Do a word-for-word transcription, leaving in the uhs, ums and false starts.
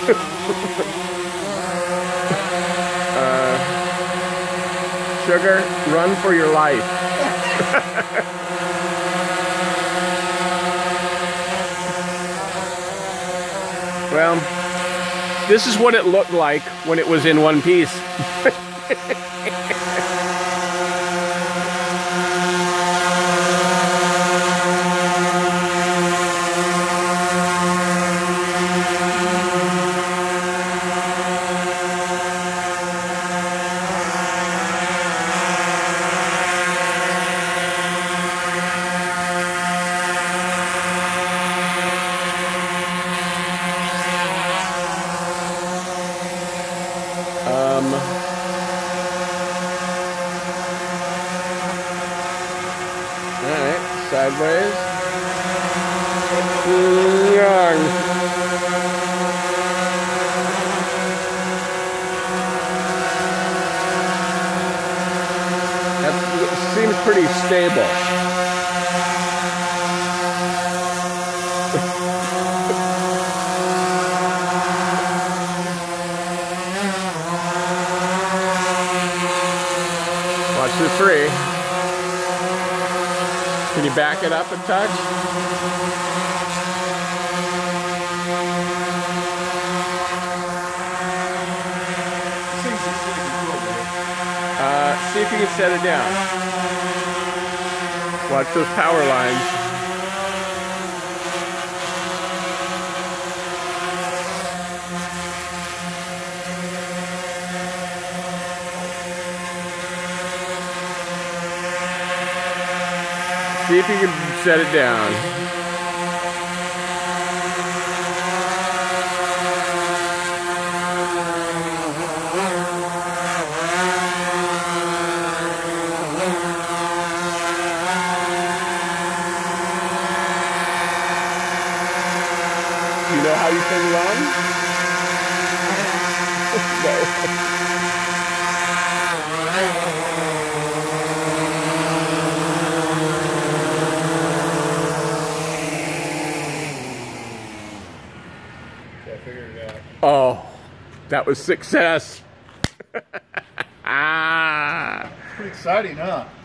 uh, Sugar, run for your life. Well, this is what it looked like when it was in one piece. Um, Alright, sideways. Young. That seems pretty stable. Watch the three. Can you back it up a touch? Uh, see if you can set it down. Watch those power lines. See if you can set it down. Do you know how you can run? No. I figured it out. Oh, that was success. Ah. Pretty exciting, huh?